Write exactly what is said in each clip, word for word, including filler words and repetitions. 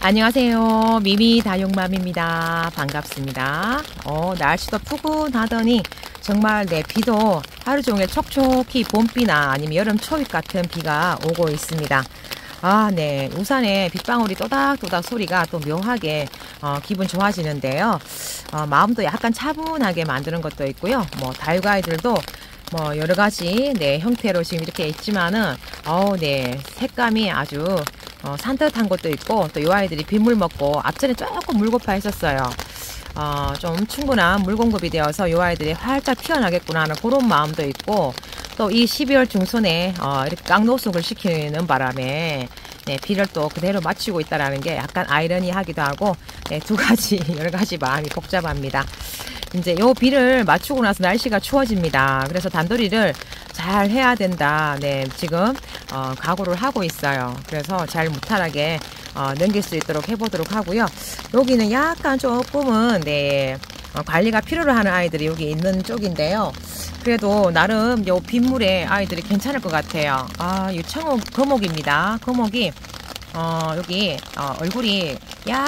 안녕하세요. 미미 다육맘입니다. 반갑습니다. 어, 날씨도 푸근하더니 정말 네, 비도 하루 종일 촉촉히 봄비나 아니면 여름 초입 같은 비가 오고 있습니다. 아, 네. 우산에 빗방울이 또닥또닥 소리가 또 묘하게 어, 기분 좋아지는데요. 어, 마음도 약간 차분하게 만드는 것도 있고요. 뭐 다육아이들도 뭐 여러 가지 네, 형태로 지금 이렇게 있지만은 어우, 네. 색감이 아주 어, 산뜻한 것도 있고, 또 이 아이들이 빗물 먹고 앞전에 조금 물고파 했었어요. 어, 좀 충분한 물 공급이 되어서 이 아이들이 활짝 피어나겠구나 하는 그런 마음도 있고, 또 이 십이월 중순에 어, 이렇게 깡노숙을 시키는 바람에 네, 비를 또 그대로 맞추고 있다는 게 약간 아이러니하기도 하고, 네, 두 가지 여러 가지 마음이 복잡합니다. 이제 요 비를 맞추고 나서 날씨가 추워집니다. 그래서 단돌이를 잘 해야 된다. 네, 지금 어, 각오를 하고 있어요. 그래서 잘 무탈하게 어, 넘길 수 있도록 해보도록 하고요. 여기는 약간 조금은 네, 어, 관리가 필요로 하는 아이들이 여기 있는 쪽인데요. 그래도 나름 요 빗물에 아이들이 괜찮을 것 같아요. 아, 이 청옥 거목입니다. 거목이 어, 여기 어, 얼굴이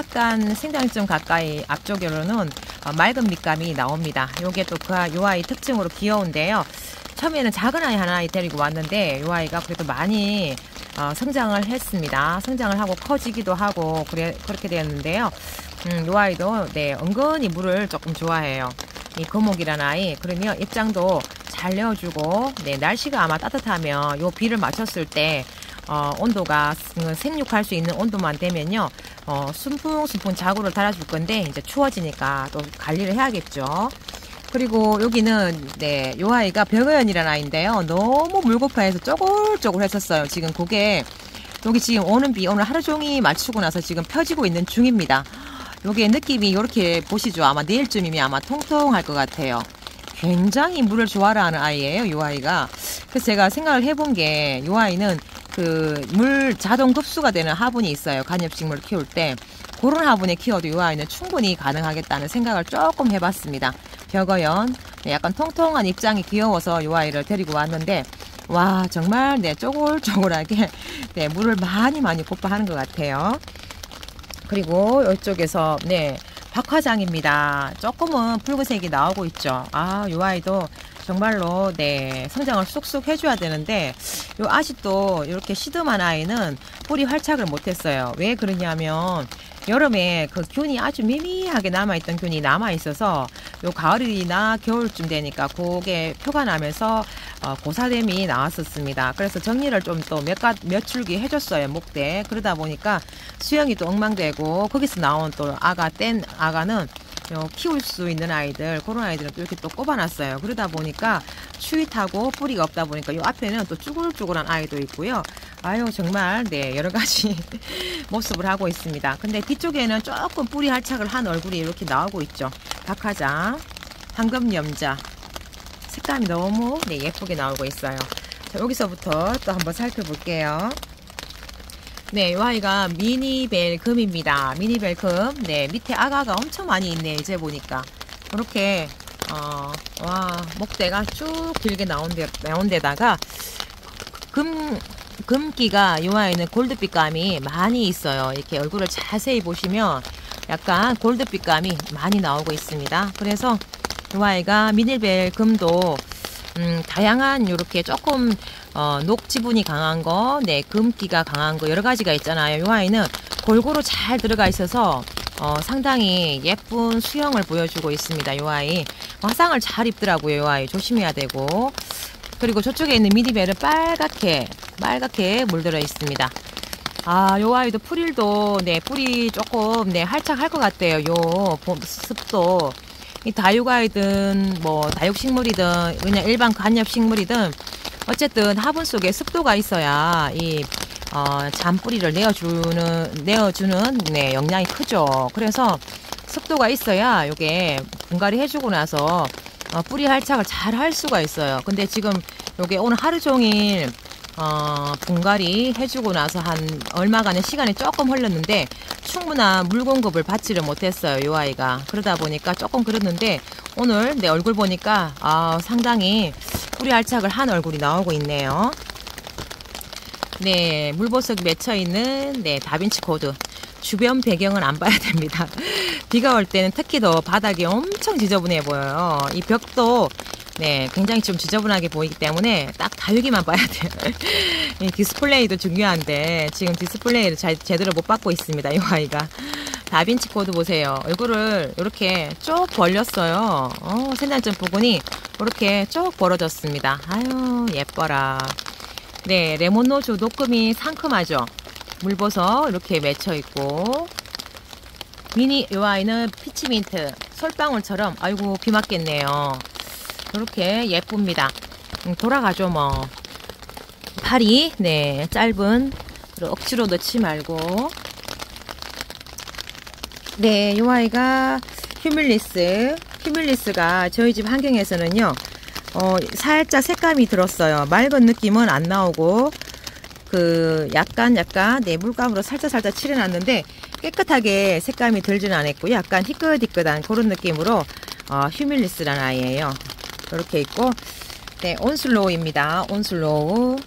약간 생장점 가까이 앞쪽으로는 어, 맑은 밑감이 나옵니다. 요게 또 그 요 아이 특징으로 귀여운데요. 처음에는 작은 아이 하나 데리고 왔는데 요 아이가 그래도 많이 어, 성장을 했습니다. 성장을 하고 커지기도 하고 그래 그렇게 되었는데요. 음, 요 아이도 네, 은근히 물을 조금 좋아해요. 이 거목이라는 아이, 그러면 입장도 잘 내어주고, 네, 날씨가 아마 따뜻하면 요 비를 맞췄을 때 어, 온도가 생육할 수 있는 온도만 되면요, 어, 순풍순풍 자구를 달아줄 건데, 이제 추워지니까 또 관리를 해야겠죠. 그리고 여기는, 네, 요 아이가 벽어연이라는 아이인데요. 너무 물고파해서 쪼글쪼글 했었어요. 지금 그게, 여기 지금 오는 비 오늘 하루 종일 맞추고 나서 지금 펴지고 있는 중입니다. 요게 느낌이 이렇게 보시죠. 아마 내일쯤이면 아마 통통할 것 같아요. 굉장히 물을 좋아하는 아이예요, 이 아이가. 그래서 제가 생각을 해본 게, 이 아이는 그 물 자동 흡수가 되는 화분이 있어요. 관엽식물 키울 때. 그런 화분에 키워도 이 아이는 충분히 가능하겠다는 생각을 조금 해봤습니다. 벽어연. 네, 약간 통통한 입장이 귀여워서 이 아이를 데리고 왔는데, 와, 정말, 네, 쪼글쪼글하게, 네, 물을 많이 많이 고파하는 것 같아요. 그리고 이쪽에서, 네, 박화장입니다. 조금은 붉은색이 나오고 있죠. 아, 요 아이도 정말로, 네, 성장을 쑥쑥 해줘야 되는데, 요 아직도 이렇게 시듬한 아이는 뿌리 활착을 못했어요. 왜 그러냐면, 여름에 그 균이 아주 미미하게 남아있던 균이 남아있어서, 요 가을이나 겨울쯤 되니까 그게 표가 나면서 어, 고사됨이 나왔었습니다. 그래서 정리를 좀 또 몇 가, 몇 줄기 해줬어요, 목대. 그러다 보니까 수영이 또 엉망되고, 거기서 나온 또 아가, 뗀 아가는 요 키울 수 있는 아이들, 그런 아이들은 또 이렇게 또 꼽아놨어요. 그러다 보니까 추위 타고 뿌리가 없다 보니까 요 앞에는 또 쭈글쭈글한 아이도 있고요. 아유, 정말, 네, 여러 가지 모습을 하고 있습니다. 근데 뒤쪽에는 조금 뿌리 활착을 한 얼굴이 이렇게 나오고 있죠. 박하장, 황금염자. 색감이 너무 네, 예쁘게 나오고 있어요. 자, 여기서부터 또 한번 살펴볼게요. 네, 이 아이가 미니벨금입니다. 미니벨금. 네, 밑에 아가가 엄청 많이 있네, 이제 보니까. 이렇게, 어, 와, 목대가 쭉 길게 나온, 데, 나온 데다가, 금, 금기가 이 아이는 골드빛감이 많이 있어요. 이렇게 얼굴을 자세히 보시면 약간 골드빛감이 많이 나오고 있습니다. 그래서 이 아이가 미니벨금도 음, 다양한 요렇게 조금 어, 녹 지분이 강한 거, 네, 금기가 강한 거 여러 가지가 있잖아요. 이 아이는 골고루 잘 들어가 있어서 어, 상당히 예쁜 수영을 보여주고 있습니다. 이 아이 화상을 잘 입더라고요. 이 아이 조심해야 되고, 그리고 저쪽에 있는 미니벨은 빨갛게 빨갛게 물들어 있습니다. 아, 요 아이도 풀일도 네, 뿌리 조금 네, 활착할 것 같아요. 요 습도. 이 다육아이든 뭐 다육식물이든 그냥 일반 관엽식물이든 어쨌든 화분 속에 습도가 있어야 이 어, 잔뿌리를 내어주는 내어주는 네, 영향이 크죠. 그래서 습도가 있어야 요게 분갈이 해주고 나서 어, 뿌리 활착을 잘 할 수가 있어요. 근데 지금 요게 오늘 하루 종일 어, 분갈이 해주고 나서 한 얼마간의 시간이 조금 흘렀는데 충분한 물 공급을 받지를 못했어요, 요 아이가. 그러다 보니까 조금 그랬는데 오늘 내 얼굴 보니까 아, 상당히 뿌리 활착을 한 얼굴이 나오고 있네요. 네, 물보석이 맺혀있는 네, 다빈치 코드. 주변 배경은 안 봐야 됩니다. 비가 올 때는 특히 더 바닥이 엄청 지저분해 보여요. 이 벽도 네, 굉장히 좀 지저분하게 보이기 때문에 딱 다육이만 봐야 돼요. 이 디스플레이도 중요한데 지금 디스플레이를 잘, 제대로 못 받고 있습니다. 이 아이가. 다빈치 코드 보세요. 얼굴을 이렇게 쭉 벌렸어요. 어, 센단점 부분이 이렇게 쭉 벌어졌습니다. 아유, 예뻐라. 네, 레몬노즈 녹금이 상큼하죠. 물버섯 이렇게 맺혀 있고, 미니 이 아이는 피치민트 솔방울처럼, 아이고 비 맞겠네요. 이렇게 예쁩니다. 음, 돌아가죠 뭐. 팔이 네 짧은, 억지로 넣지 말고. 네, 이 아이가 휴밀리스. 휴밀리스가 저희 집 환경에서는요, 어, 살짝 색감이 들었어요. 맑은 느낌은 안 나오고, 그 약간 약간 네 물감으로 살짝 살짝 칠해놨는데 깨끗하게 색감이 들지는 않았고, 약간 희끗희끗한 그런 느낌으로 어, 휴밀리스라는 아이예요. 이렇게 있고, 네, 온슬로우입니다. 온슬로우,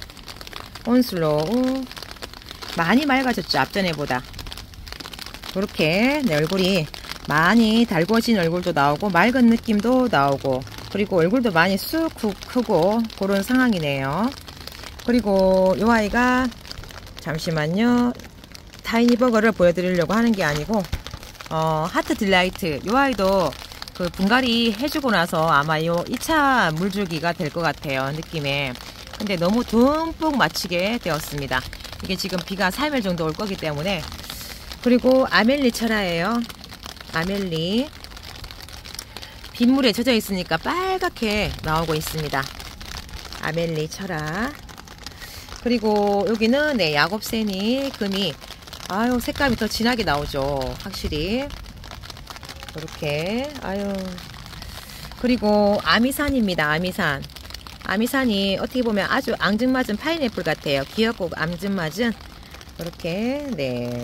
온슬로우 많이 맑아졌죠, 앞전에보다. 이렇게 네, 얼굴이 많이 달궈진 얼굴도 나오고 맑은 느낌도 나오고, 그리고 얼굴도 많이 쑥 크고 그런 상황이네요. 그리고 이 아이가, 잠시만요, 타이니버거를 보여드리려고 하는 게 아니고, 어, 하트 딜라이트. 이 아이도 그 분갈이 해주고 나서 아마 요 이 차 물주기가 될 것 같아요, 느낌에. 근데 너무 듬뿍 맞추게 되었습니다. 이게 지금 비가 삼 일 정도 올 거기 때문에. 그리고 아멜리 철화예요. 아멜리. 빗물에 젖어 있으니까 빨갛게 나오고 있습니다. 아멜리 철화. 그리고 여기는 네, 야곱새니 금이, 아유 색감이 더 진하게 나오죠, 확실히. 이렇게, 아유. 그리고 아미산입니다. 아미산. 아미산이 어떻게 보면 아주 앙증맞은 파인애플 같아요. 귀엽고 앙증맞은. 이렇게, 네.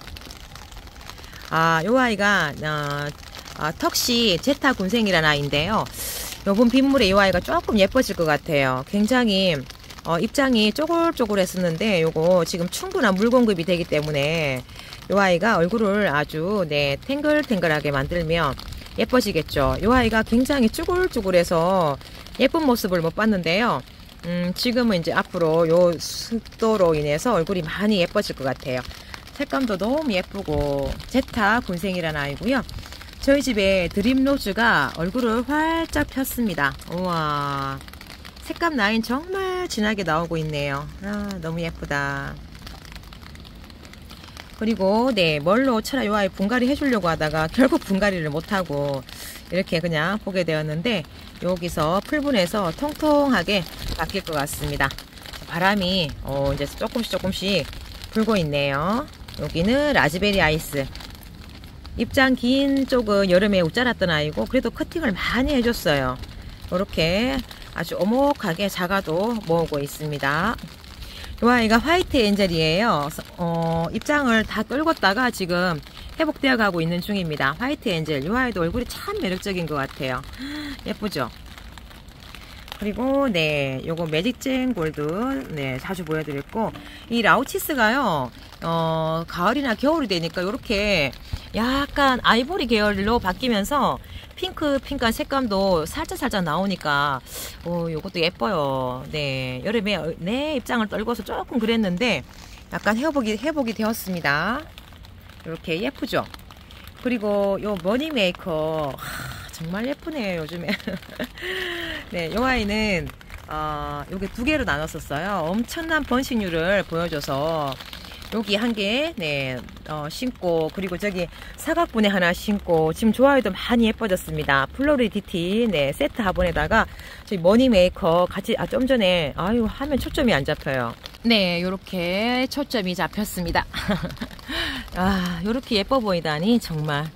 아, 요 아이가 어, 아, 턱시 제타 군생이라는 아이인데요. 요번 빗물에 이 아이가 조금 예뻐질 것 같아요. 굉장히 어, 입장이 쪼글쪼글했었는데 요거 지금 충분한 물 공급이 되기 때문에 요 아이가 얼굴을 아주 네 탱글탱글하게 만들면 예뻐지겠죠. 요 아이가 굉장히 쭈글쭈글해서 예쁜 모습을 못 봤는데요. 음, 지금은 이제 앞으로 요 습도로 인해서 얼굴이 많이 예뻐질 것 같아요. 색감도 너무 예쁘고, 제타 군생이라는 아이고요. 저희 집에 드림로즈가 얼굴을 활짝 폈습니다. 우와, 색감 라인 정말 진하게 나오고 있네요. 아, 너무 예쁘다. 그리고 네, 멀로 철화 요 아이 분갈이 해주려고 하다가 결국 분갈이를 못하고 이렇게 그냥 보게 되었는데, 여기서 풀분해서 통통하게 바뀔 것 같습니다. 바람이 어, 이제 조금씩 조금씩 불고 있네요. 여기는 라즈베리 아이스. 입장 긴 쪽은 여름에 웃자랐던 아이고, 그래도 커팅을 많이 해줬어요. 이렇게 아주 오목하게 자가도 모으고 있습니다. 이 아이가 화이트 엔젤이에요. 어, 입장을 다 떨궜다가 지금 회복되어 가고 있는 중입니다. 화이트 엔젤. 이 아이도 얼굴이 참 매력적인 것 같아요. 예쁘죠? 그리고 네, 요거 매직젠 골드 네 자주 보여드렸고, 이 라우치스가요, 어 가을이나 겨울이 되니까 요렇게 약간 아이보리 계열로 바뀌면서 핑크 핑크한 색감도 살짝 살짝 나오니까 어 요것도 예뻐요. 네, 여름에 내 입장을 떨궈서 조금 그랬는데 약간 회복이 회복이 되었습니다. 이렇게 예쁘죠? 그리고 요 머니 메이커, 하, 정말 예쁘네요, 요즘에. 네, 요 아이는, 어, 요게 두 개로 나눴었어요. 엄청난 번식률을 보여줘서, 여기 한 개, 네, 어, 심고, 그리고 저기 사각분에 하나 심고, 지금 좋아요도 많이 예뻐졌습니다. 플로리디티, 네, 세트 화분에다가, 저희 머니 메이커 같이, 아, 좀 전에, 아유, 하면 초점이 안 잡혀요. 네, 요렇게 초점이 잡혔습니다. 아, 요렇게 예뻐 보이다니, 정말.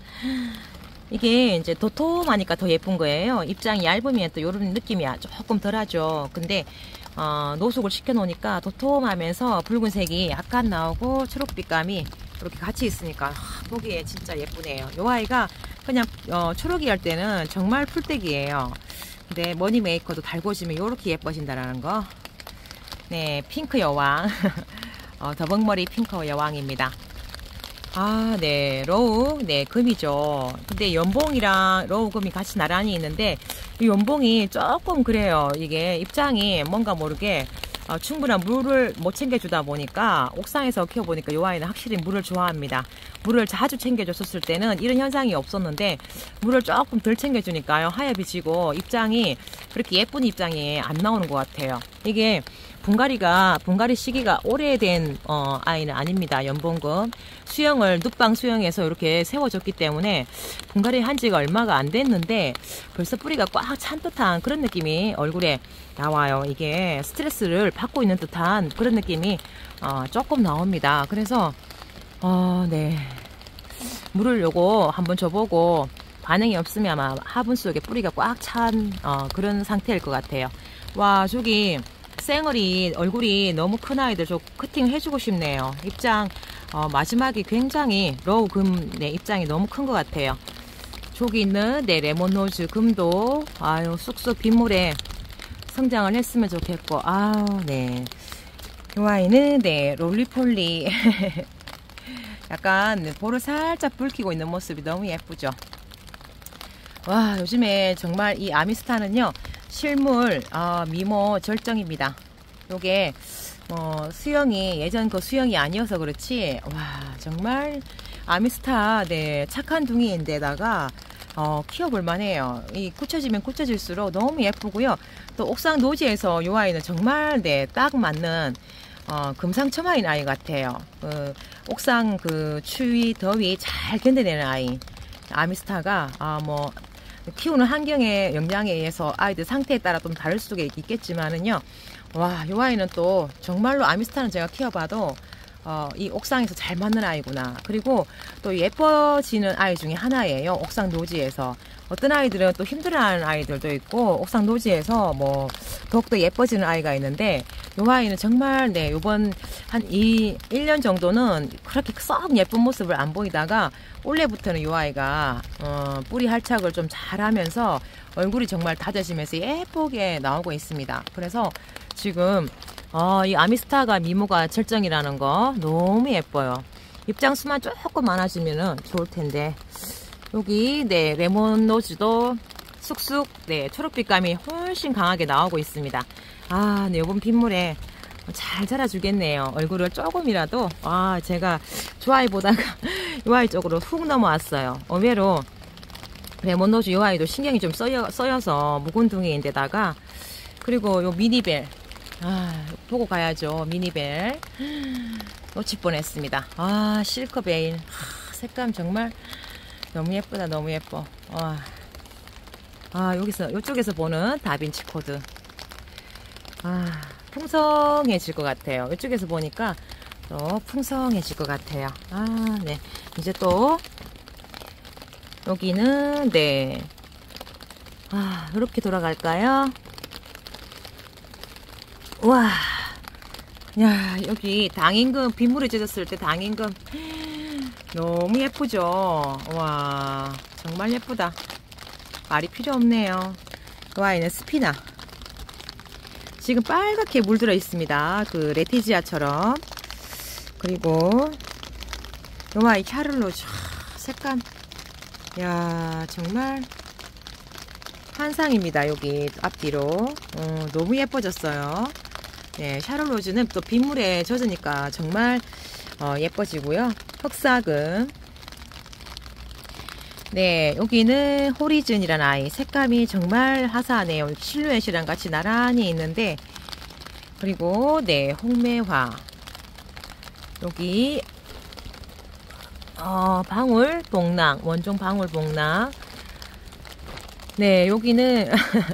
이게 이제 도톰하니까 더 예쁜 거예요. 입장이 얇으면 또 요런 느낌이 조금 덜하죠. 근데 어, 노숙을 시켜 놓으니까 도톰하면서 붉은색이 약간 나오고 초록빛감이 이렇게 같이 있으니까 아, 보기에 진짜 예쁘네요. 요 아이가 그냥 어, 초록이 할 때는 정말 풀떼기예요. 근데 머니 메이커도 달궈지면 요렇게 예뻐진다라는 거. 네, 핑크 여왕. 어, 더벅머리 핑크 여왕입니다. 아, 네. 로우, 네, 금이죠. 근데 연봉이랑 로우 금이 같이 나란히 있는데, 이 연봉이 조금 그래요. 이게 입장이 뭔가 모르게 어, 충분한 물을 못 챙겨주다 보니까 옥상에서 키워보니까 이 아이는 확실히 물을 좋아합니다. 물을 자주 챙겨줬었을 때는 이런 현상이 없었는데 물을 조금 덜 챙겨주니까요. 하얗게 지고 입장이 그렇게 예쁜 입장이 안 나오는 것 같아요. 이게 분갈이가 분갈이 시기가 오래된 어, 아이는 아닙니다. 연봉금 수영을 눕방 수영해서 이렇게 세워졌기 때문에 분갈이 한 지가 얼마가 안 됐는데 벌써 뿌리가 꽉 찬 듯한 그런 느낌이 얼굴에 나와요. 이게 스트레스를 받고 있는 듯한 그런 느낌이 어, 조금 나옵니다. 그래서 어, 네, 물을 요거 한번 줘보고 반응이 없으면 아마 화분 속에 뿌리가 꽉 찬 어, 그런 상태일 것 같아요. 와, 저기 쌩얼이 얼굴이 너무 큰 아이들 저 커팅 해주고 싶네요. 입장 어, 마지막이 굉장히 로우 금 네, 입장이 너무 큰 것 같아요. 저기 있는 네, 레몬로즈 금도 아유 쑥쑥 빗물에 성장을 했으면 좋겠고, 아우 네, 이 아이는 네, 롤리폴리 약간 볼을 살짝 붉히고 있는 모습이 너무 예쁘죠. 와, 요즘에 정말 이 아미스타는요 실물 어, 미모 절정입니다. 요게 뭐 수영이 예전 그 수영이 아니어서 그렇지, 와 정말 아미스타 네 착한 둥이인데다가 어, 키워볼 만해요. 이 굳혀지면 굳혀질수록 너무 예쁘고요. 또 옥상 노지에서 요 아이는 정말 네 딱 맞는 어, 금상첨화인 아이 같아요. 그 옥상 그 추위 더위 잘 견뎌내는 아이 아미스타가 아 뭐 키우는 환경의 영향에 의해서 아이들 상태에 따라 좀 다를 수도 있겠지만은요, 와, 이 아이는 또 정말로 아미스타는 제가 키워봐도 어, 이 옥상에서 잘 맞는 아이구나. 그리고 또 예뻐지는 아이 중에 하나예요. 옥상 노지에서 어떤 아이들은 또 힘들어하는 아이들도 있고 옥상 노지에서 뭐 더욱더 예뻐지는 아이가 있는데, 이 아이는 정말 네 요번 한 이 일 년 정도는 그렇게 썩 예쁜 모습을 안 보이다가 올해부터는 이 아이가 어, 뿌리 할착을 좀 잘하면서 얼굴이 정말 다져지면서 예쁘게 나오고 있습니다. 그래서 지금 어, 이 아미스타가 미모가 절정이라는 거 너무 예뻐요. 입장수만 조금 많아지면은 좋을 텐데, 여기 네 레몬로즈도 쑥쑥 네 초록빛감이 훨씬 강하게 나오고 있습니다. 아, 네, 이번 빗물에 잘 자라주겠네요. 얼굴을 조금이라도 아 제가 저 아이 보다가 이 아이 쪽으로 훅 넘어왔어요. 의외로 레몬로즈 이 아이도 신경이 좀 써여, 써여서 묵은둥이인데다가, 그리고 요 미니벨 아 보고 가야죠. 미니벨 놓칠 뻔했습니다. 아 실크베일 아, 색감 정말 너무 예쁘다. 너무 예뻐. 와. 아 여기서 이쪽에서 보는 다빈치 코드 아 풍성해질 것 같아요. 이쪽에서 보니까 또 풍성해질 것 같아요. 아 네, 이제 또 여기는 네 아 이렇게 돌아갈까요? 와, 야 여기 당인금 빗물에 젖었을 때 당인금 너무 예쁘죠. 와 정말 예쁘다. 말이 필요 없네요. 이 아이는 스피나 지금 빨갛게 물들어 있습니다. 그 레티지아처럼. 그리고 이 아이 샤를로즈 색감 야 정말 환상입니다. 여기 앞뒤로 어, 너무 예뻐졌어요. 네, 샤를로즈는 또 빗물에 젖으니까 정말 어, 예뻐지고요. 흑사금 네, 여기는 호리즌이라는 아이. 색감이 정말 화사하네요. 실루엣이랑 같이 나란히 있는데, 그리고 네, 홍매화. 여기 어, 방울 복랑, 원종 방울 복랑. 네, 여기는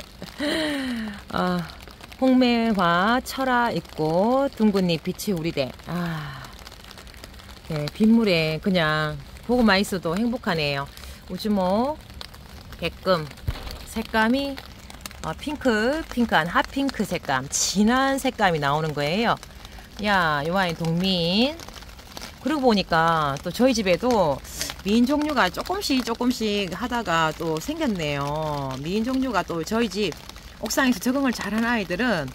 어, 홍매화 철화 있고 둥근잎 빛이 우리대. 아, 네, 빗물에 그냥 보고만 있어도 행복하네요. 우주모 백금 색감이 어, 핑크 핑크한 핫핑크 색감 진한 색감이 나오는 거예요. 야, 이 아이 동민. 그러고 보니까 또 저희 집에도 미인 종류가 조금씩 조금씩 하다가 또 생겼네요. 미인 종류가 또 저희 집 옥상에서 적응을 잘한 아이들은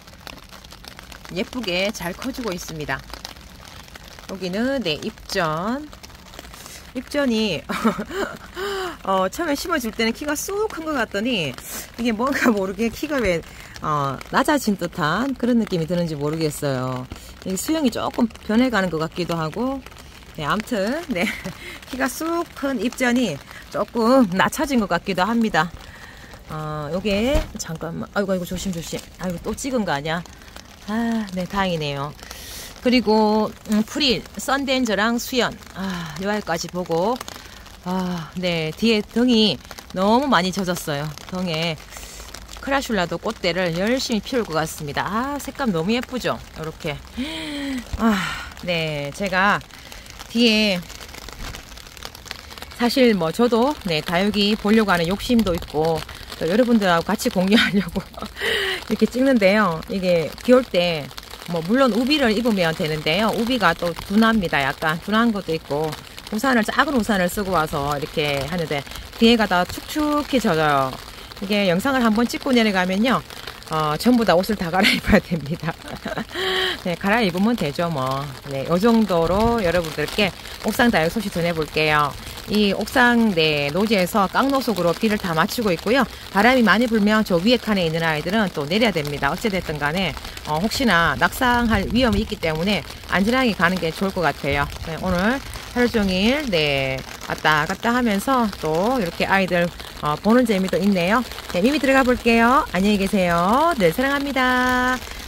예쁘게 잘 커주고 있습니다. 여기는 네 입전 입전이 어, 처음에 심어줄 때는 키가 쑥 큰 것 같더니 이게 뭔가 모르게 키가 왜 어, 낮아진 듯한 그런 느낌이 드는지 모르겠어요. 이게 수영이 조금 변해가는 것 같기도 하고. 네, 아무튼 네, 키가 쑥 큰 입전이 조금 낮아진 것 같기도 합니다. 어, 요게 잠깐만, 아이고 아이고 조심조심. 아이고 또 찍은 거 아니야? 아, 네, 다행이네요. 그리고 음, 프릴, 썬덴저랑 수연, 아, 여기까지 보고, 아, 네, 뒤에 등이 너무 많이 젖었어요. 등에 크라슐라도 꽃대를 열심히 피울 것 같습니다. 아, 색감 너무 예쁘죠? 이렇게. 아, 네, 제가 뒤에 사실 뭐 저도 네, 다육이 보려고 하는 욕심도 있고 또 여러분들하고 같이 공유하려고 이렇게 찍는데요. 이게 비 올 때 뭐 물론 우비를 입으면 되는데요. 우비가 또 둔합니다. 약간 둔한 것도 있고 우산을 작은 우산을 쓰고 와서 이렇게 하는데 뒤에가 다 축축히 젖어요. 이게 영상을 한번 찍고 내려가면요. 어, 전부 다 옷을 다 갈아입어야 됩니다. 네, 갈아입으면 되죠, 뭐. 네, 요 정도로 여러분들께 옥상 다육 소식 전해볼게요. 이 옥상, 네, 노지에서 깡노석으로 비를 다 맞추고 있고요. 바람이 많이 불면 저 위에 칸에 있는 아이들은 또 내려야 됩니다. 어찌됐든 간에, 어, 혹시나 낙상할 위험이 있기 때문에 안전하게 가는 게 좋을 것 같아요. 네, 오늘 하루 종일, 네, 왔다 갔다 하면서 또 이렇게 아이들 어, 보는 재미도 있네요. 네, 미미 들어가 볼게요. 안녕히 계세요. 늘 사랑합니다.